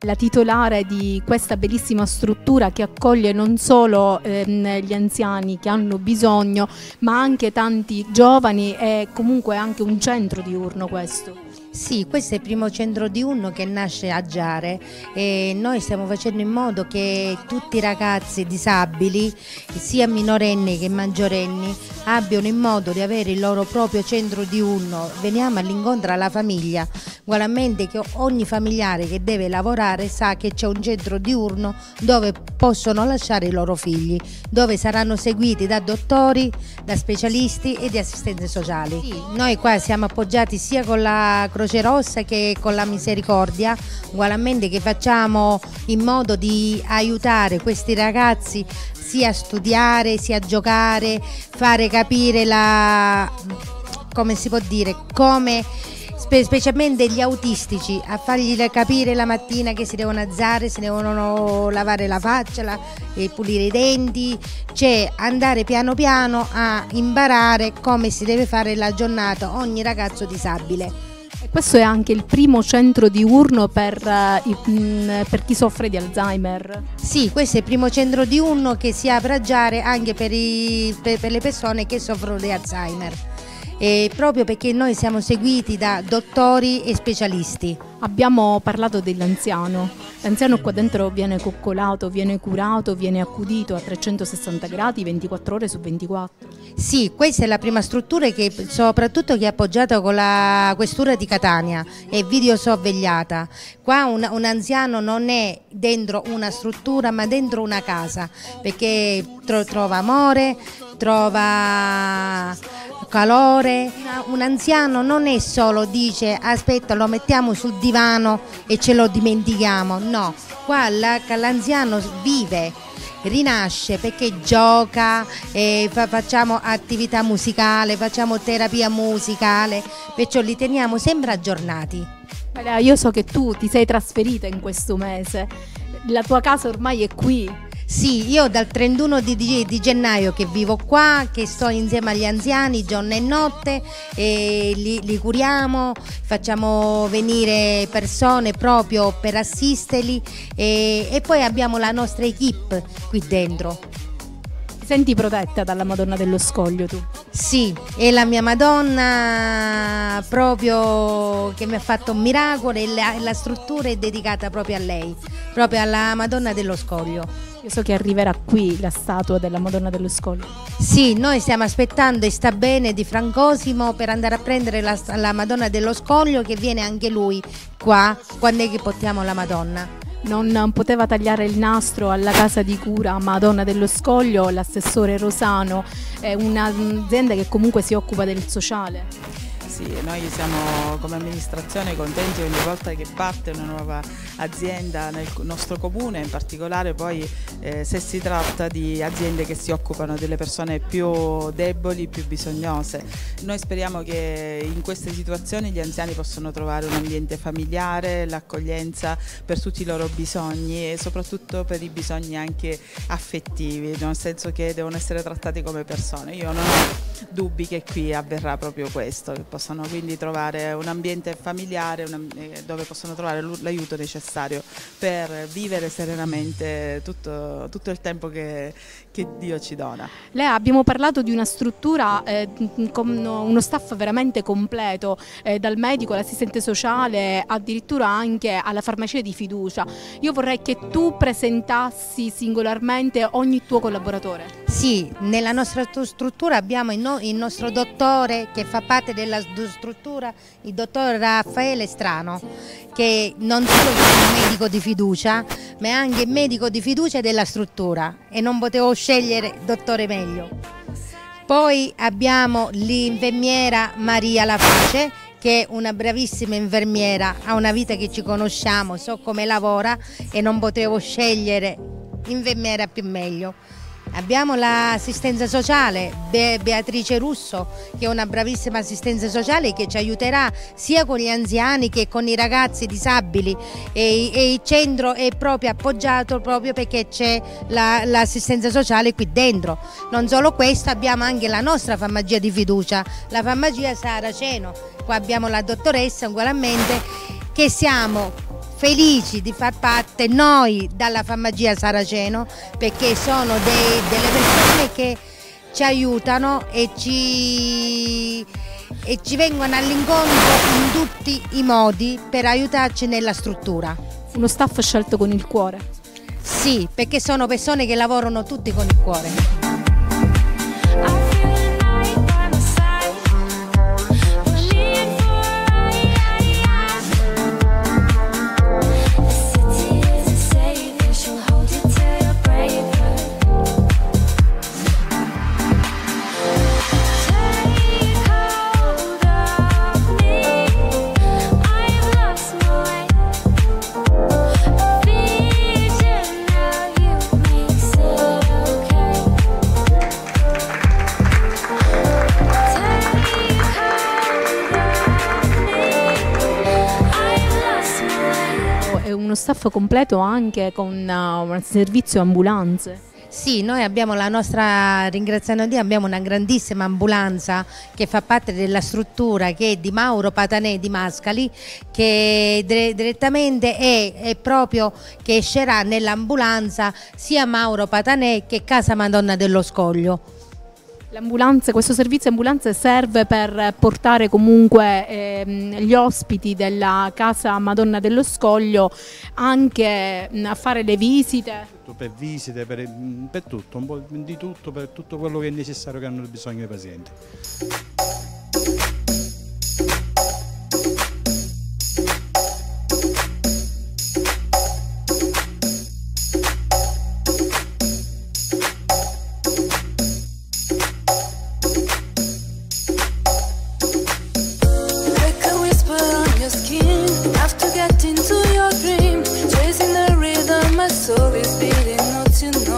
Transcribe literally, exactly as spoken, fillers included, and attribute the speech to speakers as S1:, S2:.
S1: la titolare di questa bellissima struttura che accoglie non solo ehm, gli anziani che hanno bisogno, ma anche tanti giovani, e comunque anche un centro diurno questo.
S2: Sì, questo è il primo centro diurno che nasce a Giare e noi stiamo facendo in modo che tutti i ragazzi disabili, sia minorenni che maggiorenni, abbiano in modo di avere il loro proprio centro diurno. Veniamo all'incontro alla famiglia, ugualmente che ogni familiare che deve lavorare sa che c'è un centro diurno dove possono lasciare i loro figli, dove saranno seguiti da dottori, da specialisti e di assistenti sociali. Sì, noi qua siamo appoggiati sia con la Croce Rossa che con la Misericordia, ugualmente che facciamo in modo di aiutare questi ragazzi sia a studiare, sia a giocare, fare capire la, come si può dire, come spe specialmente gli autistici, a fargli capire la mattina che si devono alzare, si devono lavare la faccia, la, e pulire i denti, cioè andare piano piano a imparare come si deve fare la giornata ogni ragazzo disabile.
S1: E questo è anche il primo centro diurno per, uh, mh, per chi soffre di Alzheimer?
S2: Sì, questo è il primo centro diurno che si apre a Giare anche per, i, per, per le persone che soffrono di Alzheimer. E proprio perché noi siamo seguiti da dottori e specialisti.
S1: Abbiamo parlato dell'anziano, l'anziano qua dentro viene coccolato, viene curato, viene accudito a trecentosessanta gradi, ventiquattro ore su ventiquattro.
S2: Sì, questa è la prima struttura che soprattutto che è appoggiata con la questura di Catania, è videosorvegliata. Qua un, un anziano non è dentro una struttura ma dentro una casa, perché tro, trova amore, trova calore. Un anziano non è solo dice aspetta lo mettiamo sul divano e ce lo dimentichiamo, no, qua l'anziano vive, rinasce perché gioca, eh, fa, facciamo attività musicale, facciamo terapia musicale, perciò li teniamo sempre aggiornati.
S1: Io so che tu ti sei trasferita in questo mese, la tua casa ormai è qui.
S2: Sì, io dal trentuno di, di, di gennaio che vivo qua, che sto insieme agli anziani giorno e notte, e li, li curiamo, facciamo venire persone proprio per assisterli e, e poi abbiamo la nostra equipe qui dentro.
S1: Ti senti protetta dalla Madonna dello Scoglio tu?
S2: Sì, è la mia Madonna proprio che mi ha fatto un miracolo e la, la struttura è dedicata proprio a lei, proprio alla Madonna dello Scoglio.
S1: Io so che arriverà qui la statua della Madonna dello Scoglio.
S2: Sì, noi stiamo aspettando e sta bene di Francosimo per andare a prendere la, la Madonna dello Scoglio, che viene anche lui qua quando è che portiamo la Madonna.
S1: Non poteva tagliare il nastro alla casa di cura Madonna dello Scoglio l'assessore Rosano, è un'azienda che comunque si occupa del sociale.
S3: Sì, noi siamo come amministrazione contenti ogni volta che parte una nuova azienda nel nostro comune, in particolare poi eh, se si tratta di aziende che si occupano delle persone più deboli, più bisognose. Noi speriamo che in queste situazioni gli anziani possano trovare un ambiente familiare, l'accoglienza per tutti i loro bisogni e soprattutto per i bisogni anche affettivi, nel senso che devono essere trattati come persone. Io non ho dubbi che qui avverrà proprio questo, che possano quindi trovare un ambiente familiare una, eh, dove possono trovare l'aiuto necessario per vivere serenamente tutto, tutto il tempo che, che Dio ci dona.
S1: Lei, abbiamo parlato di una struttura eh, con uno staff veramente completo, eh, dal medico all'assistente sociale, addirittura anche alla farmacia di fiducia. Io vorrei che tu presentassi singolarmente ogni tuo collaboratore.
S2: Sì, nella nostra struttura abbiamo il, no, il nostro dottore che fa parte della struttura, il dottor Raffaele Strano, che non solo è un medico di fiducia, ma è anche medico di fiducia della struttura e non potevo scegliere dottore meglio. Poi abbiamo l'infermiera Maria Laface, che è una bravissima infermiera, ha una vita che ci conosciamo, so come lavora e non potevo scegliere infermiera più meglio. Abbiamo l'assistenza sociale Be Beatrice Russo, che è una bravissima assistenza sociale che ci aiuterà sia con gli anziani che con i ragazzi disabili e, e il centro è proprio appoggiato proprio perché c'è l'assistenza la, sociale qui dentro. Non solo questo, abbiamo anche la nostra farmacia di fiducia, la farmacia Saraceno. Qua abbiamo la dottoressa ugualmente, che siamo felici di far parte noi dalla Farmacia Saraceno, perché sono dei, delle persone che ci aiutano e ci, e ci vengono all'incontro in tutti i modi per aiutarci nella struttura.
S1: Uno staff scelto con il cuore.
S2: Sì, perché sono persone che lavorano tutti con il cuore.
S1: Uno staff completo anche con uh, un servizio ambulanze.
S2: Sì, noi abbiamo la nostra, ringraziando Dio, abbiamo una grandissima ambulanza che fa parte della struttura, che è di Mauro Patanè di Mascali, che direttamente è, è proprio che escerà nell'ambulanza sia Mauro Patanè che Casa Madonna dello Scoglio.
S1: L'ambulanza, questo servizio ambulanze serve per portare comunque ehm, gli ospiti della Casa Madonna dello Scoglio anche a fare le visite.
S4: Per visite, per, per tutto, un po' di tutto, per tutto quello che è necessario, che hanno bisogno i pazienti.
S5: Soul is beating, not to know.